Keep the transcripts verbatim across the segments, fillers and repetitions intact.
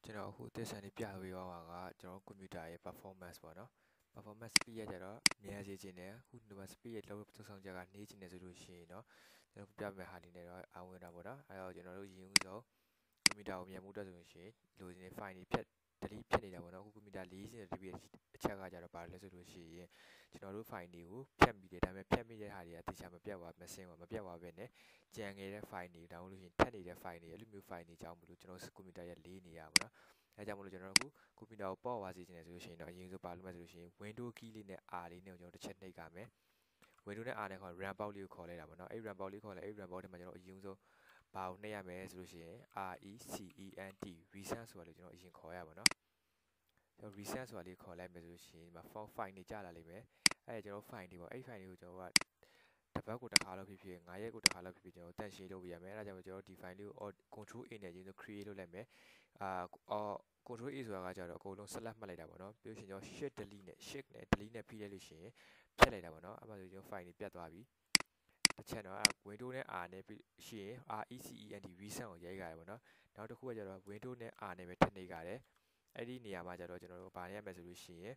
ကျွန်တော်အခုသစ္စာနေပြပေးသွားမှာကကျွန်တော်ကွန်ပျူတာရဲ့ performance ပေါ့နော် performance speed ရကြတော့မြန်စေချင်တယ်အခုဒီမှာ speed ရဲ့လောက်သုံးဆောင်ချက်ကနှေးချင်တယ်ဆိုလို့ရှိရင်เนาะကျွန်တော်ပြမယ့်ဟာလေးနဲ့တော့အဝင်တာပေါ့နော်အဲတော့ကျွန်တော်တို့ရင်းဦးဆုံးကွန်ပျူတာကိုမြန်မှုတက်ဆိုလို့ရှိရင်လိုချင်တဲ့ file တွေဖြတ် delete ဖြစ်နေတာပေါ့နော်အခုကွန်ပျူတာ၄၀ db အချက်ကကြတော့ဘာလဲဆိုလို့ရှိရင်ကျွန်တော်တို့ file တွေကိုဖြတ်ပြီးတယ်ဒါပေမဲ့ဖြတ်မိတဲ့ဟာတွေကတခြားမပြတ်သွားမစင်းပါမပြတ်သွားပဲနဲ့ကြံငယ်တဲ့ file တွေတောင်းလို့ရှိရင်ထပ်နေတဲ့ file တွေအဲ့လိုမျိုး file တွေကြောင်းမလို့ကျွန်တော်ကွန်ပျူတာရဲ့လေးနေရပါတော့အဲကြောင့်မလို့ကျွန်တော်အခုကွန်ပျူတာကိုပေါ့သွားစေချင်တယ်ဆိုလို့ရှိရင်တော့အရင်ဆုံးပါလို့မှဆိုလို့ရှိရင် window key လေးနဲ့ R လေးနဲ့ကျွန်တော်တစ်ချက်နှိပ်ကြမယ် window နဲ့ R နဲ့ခေါ် run box လေးကိုခေါ်လိုက်တာပေါ့နော်အဲ့ run box လေးခေါ်လိုက်အဲ့ run box ထဲမှာကျွန်တော်အရင်ဆုံးဘာကိုနှိပ်ရမယ်ဆိုလို့ရှိရင် recent recent ဆိုတာလေးကျွန်တော်အရင်ခေါ်ရပါတော့ကျွန်တော် recent ဆိုတာလေးခေါ်လိုက်မယ်ဆိုလို့ရှိရင်ဒီမှာ file file တွေကြာလာလိမ့်မယ်အဲ့ကျွန်တော် file တွေပေါ့အဲ့ file တွေကိုကျွန်တော်ကတစ်ပတ်ကိုတစ်ခါလောက်ဖြစ်ဖြစ်၅ရက်ကိုတစ်ခါလောက်ဖြစ်ဖြစ်ကျွန်တော်တန့်ရှင်းလုပ်ပြရမယ်အဲဒါကြောင့်ကျွန်တော်ဒီ file လေးကို control A နဲ့ကျွန်တော် create လုပ်လိုက်မယ်အာအော် control A ဆိုတာကကြတော့အကုန်လုံး select မှတ်လိုက်တာပေါ့နော်ပြီးလို့ရှိရင်ကျွန်တော် shift delete နဲ့ shift နဲ့ delete နဲ့ဖိလိုက်လို့ရှိရင်ဖြတ်လိုက်တာပေါ့နော်အဲ့မှာဆိုကျွန်တော် file တွေပြတ်သွားပြီတစ်ချက်တော့ window နဲ့ R နဲ့ပြီးရှိရင် recent recent ကိုရိုက်ရတယ်ပေါ့နော်နောက်တစ်ခုကကြတော့ window နဲ့ R နဲ့ပဲထပ်နေကြတယ်အဲ့ဒီနေရာမှာကြတော့ကျွန်တော်တို့ဗာရမယ်ဆိုလို့ရှိရင်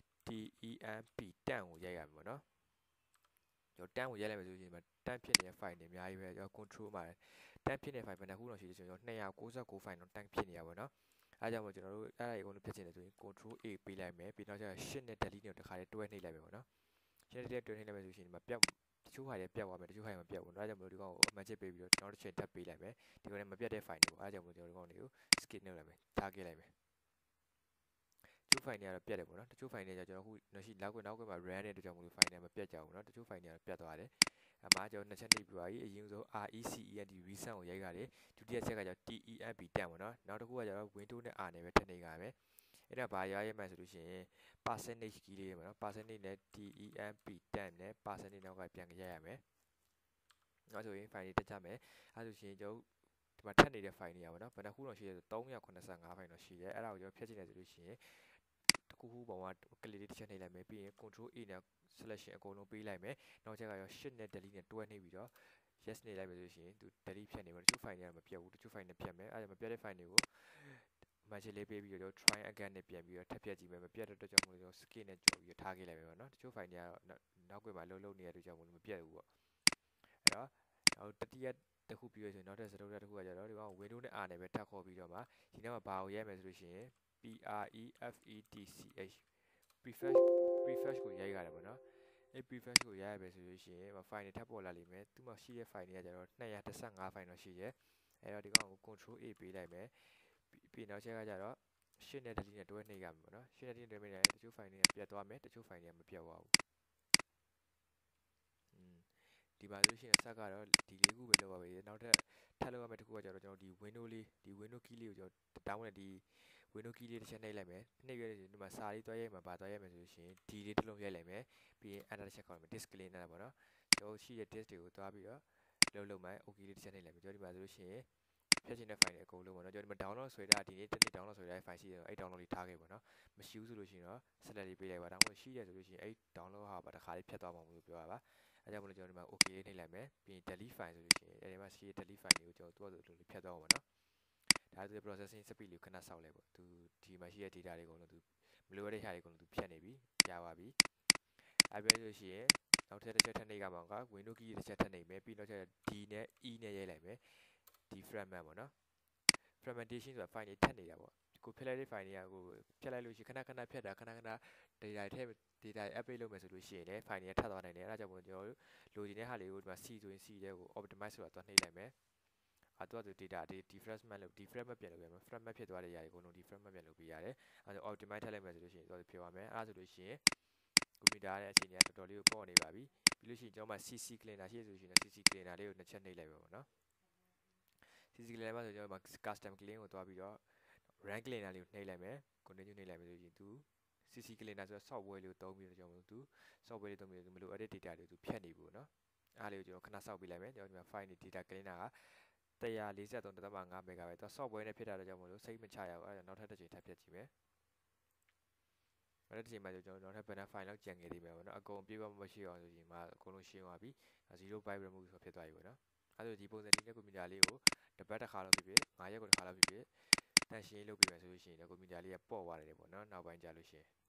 temp တန့်ကိုရိုက်ရမယ်ပေါ့နော်ကျွန်တော်တန်းကိုရိုက်လိုက်မယ်ဆိုရင်ဒီမှာတန်းဖြစ်နေတဲ့ file တွေအများကြီးပဲကျွန်တော် control မှာတန်းဖြစ်နေတဲ့ file ဘယ်နှခုတော့ရှိတယ်ဆိုတော့two ninety-nine ဖိုင်တော့တန်းဖြစ်နေရပါတော့အဲကြောင့်မို့ကျွန်တော်တို့အဲ့ဒါကြီးအကုန်လုံးဖြစ်ချင်တယ်ဆိုရင် control A ပေးလိုက်မယ်ပြီးတော့ကျတော့ shift နဲ့ delete နဲ့တခါလေးတွဲနှိပ်လိုက်မယ်ပေါ့နော် shift နဲ့တွဲနှိပ်လိုက်မယ်ဆိုရင်ဒီမှာပြတ်တချို့ဟာတွေပြတ်သွားမယ်တချို့ဟာတွေမပြတ်ဘူးเนาะအဲကြောင့်မို့ဒီကောင်ကို match ပေးပြီးတော့နောက်တစ်ချိန်ထပ်ပေးလိုက်မယ်ဒီကောင်နဲ့မပြတ်တဲ့ file တွေပေါ့အဲကြောင့်မို့ကျွန်တော်ဒီကောင်တွေကို skip လုပ်လိုက်မယ်ထားခဲ့လိုက်မယ်တချို့ file တွေကတော့ပြတ်တယ်ပေါ့နော်တချို့ file တွေကျကျွန်တော်အခုနောက်ရှိနောက်ကွယ်နောက်ကွယ်မှာ run တဲ့အတွက်ကြောင့်မို့လို့ file တွေမပြတ်ကြဘူးเนาะတချို့ file တွေကတော့ပြတ်သွားတယ်အမှားကျွန်တော်နှစ်ချက်နှိပ်ပြီးပါပြီအရင်ဆုံး recent recent ကိုရိုက်ရတယ်ဒုတိယချက်ကကျတော့ temp တန့်ပေါ့နော်နောက်တစ်ခုကကျတော့ window နဲ့ R နဲ့ပဲထပ်နှိပ်ကြရမယ်အဲ့ဒါဘာရရမှဆိုလို့ရှိရင် percentage key လေးပေါ့နော် percentage နဲ့ temp တန့်နဲ့ percentage နောက်ကပြန်ရိုက်ရမယ်နောက်ဆိုရင် file တွေတက်ကြမယ်အဲဆိုရှင်ကျွန်တော်ဒီမှာထပ်နေတဲ့ file တွေရပါတော့ဘယ်နှခုတော့ရှိရဲဆိုthree hundred eighty-five ဖိုင်တော့ရှိတယ်အဲ့ဒါကိုကျွန်တော်ဖြတ်ချင်တယ်ဆိုလို့ရှိရင်တခုခုပုံကကလစ်လေးတစ်ချက်နှိပ်လိုက်မယ်ပြီးရင် control A နဲ့ selection အကုန်လုံးပေးလိုက်မယ်နောက်ချက်ကရော shift နဲ့ delete နဲ့တွဲနှိပ်ပြီးတော့ yes နှိပ်လိုက်မယ်ဆိုရှင်သူ delete ဖြတ်နေမှာတချို့ file တွေကမပြတ်ဘူးတချို့ file တွေဖြတ်မယ်အဲဒါမပြတ်တဲ့ file တွေကို match လေးပေးပြီးတော့ try again နဲ့ပြန်ပြီးတော့ထပ်ဖြတ်ကြည့်မယ်မပြတ်တဲ့အတွက်ကြောင့်မို့လို့ skip နဲ့ကြော်ပြီးထားခဲ့လိုက်မယ်ပေါ့နော်တချို့ file တွေကတော့နောက်ကွယ်မှာလုံးလုံးနေတဲ့အတွက်ကြောင့်မို့လို့မပြတ်ဘူးပေါ့အဲ့တော့နောက်တတိယတစ်ခုပြီးရဆိုရင်နောက်ထပ်စတုတ္ထတစ်ခုကကြတော့ဒီကောင် window နဲ့ R နဲ့ပဲထပ်ခေါ်ပြီးတော့မှဒီနောက်မှာဘာကိုရိုက်မယ်ဆိုလို့ရှိရင် prefetch prefetch prefetch ကိုရိုက်ရတယ်ပေါ့နော်အဲ့ prefetch ကိုရိုက်ရမယ်ဆိုလို့ရှိရင် file တွေထပ်ပေါ်လာလိမ့်မယ်သူ့မှာရှိတဲ့ file တွေကကြတော့two thirty-five ဖိုင်တော့ရှိရဲအဲ့တော့ဒီကောင်ကို control A ပေးလိုက်မယ်ပြီးနောက်ချက်ကကြတော့ shift နဲ့ delete နဲ့တွဲနှိပ်ရမယ်ပေါ့နော် shift နဲ့ delete တွဲနှိပ်လိုက်ရင်တချို့ file တွေကပြတ်သွားမယ်တချို့ file တွေကမပြတ်သွားဘူးอืมဒီမှာဆိုလို့ရှိရင်စက်ကတော့ဒီလေးခုပဲလောက်ပါပဲနောက်ထပ်ထပ်လောက်ရမယ့်တစ်ခုကကြတော့ကျွန်တော်ဒီ window လေးဒီ window key လေးကိုကျွန်တော်တောင်းနဲ့ဒီ window key လေးတစ်ချက်နှိပ်လိုက်မယ်နှိပ်ရတဲ့ဒီမှာစာလေးတွဲရိုက်မှာပါတွဲရိုက်မယ်ဆိုလို့ရှိရင်ဒီလေးတစ်လုံးရိုက်လိုက်မယ်ပြီးရင် enter တစ်ချက်ခေါ်မယ် disk လေးနဲ့ပေါ့နော်ကျွန်တော်ရှိတဲ့ disk တွေကိုတွားပြီးတော့လုံးလုံးမယ် okay လေးတစ်ချက်နှိပ်လိုက်မယ်ကျွန်တော်ဒီမှာဆိုလို့ရှိရင်ဖြတ်ချင်တဲ့ file တွေအကုန်လုံးပေါ့နော်ကျွန်တော်ဒီမှာ download ဆွဲတာဒီနေ့တစ်နေ့ download ဆွဲတဲ့ file ရှိတယ်အဲ့ download လေးထားခဲ့ပေါ့နော်မရှိဘူးဆိုလို့ရှိရင်တော့ select လေးပေးလိုက်ပါဒါမှမဟုတ်ရှိတယ်ဆိုလို့ရှိရင်အဲ့ download ဟာပါတစ်ခါလေးဖြတ်သွားမှာမလို့ပြောရပါအဲကြောင့်မလို့ကျွန်တော်ဒီမှာ okay လေးနှိပ်လိုက်မယ်ပြီးရင် delete file ဆိုလို့ရှိရင်အဲဒီမှာရှိတဲ့ delete file တွေကိုကျွန်တော်သူ့အတူဖြတ်သွားအောင်ပါနော်ဒါဆို processing speed လေးကိုခဏစောင့်လိုက်ပေါ့သူဒီမှာရှိတဲ့ data တွေအကုန်လုံးသူမလိုရတဲ့ဟာတွေအကုန်လုံးသူဖြတ်နေပြီရပါပြီအဲပြောလို့ရှိရင်နောက်ထပ်တစ်ချက်ထပ်နှိပ်ကြမှာက window key တစ်ချက်ထပ်နှိပ်မယ်ပြီးနောက်ထပ် D နဲ့ E နဲ့ရိုက်လိုက်မယ်ဒီ fragment ပေါ့နော် fragmentation ဆိုတာ file တွေထပ်နေတာပေါ့ကိုဖြတ်လိုက်တဲ့ file တွေကကိုဖြတ်လိုက်လို့ရှိရင်ခဏခဏဖြတ်တာခဏခဏ data တွေထည့် data update လုပ်မယ်ဆိုလို့ရှိရင်လည်း file တွေကထပ်သွားနိုင်တယ်အဲဒါကြောင့်မို့ကျွန်တော်တို့လိုချင်တဲ့ဟာလေးကိုဒီမှာ C ဆိုရင် C တဲ့ကို optimize ဆိုတာတွားနှိပ်လိုက်မယ်အဲတော့သူ data ဒီ defragment လို့ defragment ပြန်လုပ်ရမယ် fragment ဖြစ်သွားတဲ့ຢာတွေအကုန်လုံး defragment ပြန်လုပ်ပေးရတယ်အဲဒါ optimize ထည့်လိုက်မယ်ဆိုလို့ရှိရင်သူဖြစ်သွားမယ်အဲဒါဆိုလို့ရှိရင်ကွန်ပျူတာရဲ့အခြေအနေကတော်တော်လေးကိုပေါ့နေပါပြီပြီးလို့ရှိရင်ကျွန်တော်မှ cc cleaner ရှိရဆိုလို့ရှိရင် cc cleaner လေးကိုနှစ်ချက်နှိပ်လိုက်ပါပေါ့နော် cc cleaner မှာဆိုကျွန်တော်မှ custom clean ကိုတွားပြီးတော့ run cleaner လေးကိုနှိပ်လိုက်မယ် continue နှိပ်လိုက်မယ်ဆိုရင်သူ cc cleaner ဆိုတော့ software လေးကိုသုံးပြီးတော့ကျွန်တော်တို့သူ software လေးသုံးပြီးတော့မလိုအပ်တဲ့ data တွေကိုသူဖြတ်နေဘူးเนาะအားလေးကိုကျွန်တော်ခဏစောင့်ပေးလိုက်မယ်ကျွန်တော်ဒီမှာ file တွေ data cleaner ကone forty-three point five မဂါဘိုက်သူ software နဲ့ဖြစ်တာတော့ကြောင့်မလို့စိတ်မချရဘူးအဲဒါနောက်ထပ်တစ်ချိန်ထပ်ဖြတ်ကြည့်မယ်နောက်တစ်ချိန်မှာကျွန်တော်နောက်ထပ်ဘယ်နှ file လောက်ကျန်ခဲ့သေးမယ်ပေါ့နော်အကုန်ပြေးပါမရှိအောင်ဆိုရင်မှအကုန်လုံးရှင်းသွားပြီzero byte remove ဆိုဖြစ်သွားပြီပေါ့နော်အဲဒါဒီပုံစံဒီနဲ့ကွန်ပျူတာလေးကိုတစ်ပတ်တစ်ခါလောက်ဖြစ်ဖြစ်fiveရက်ကိုတစ်ခါလောက်ဖြစ်ဖြစ်တန်ရှင်းလုပ်ပြီးမှဆိုလို့ရှိရင်တော့ကွန်ပျူတာလေးကပေါ့သွားတယ်ပေါ့နော်နောက်ပိုင်းကြာလို့ရှိရင်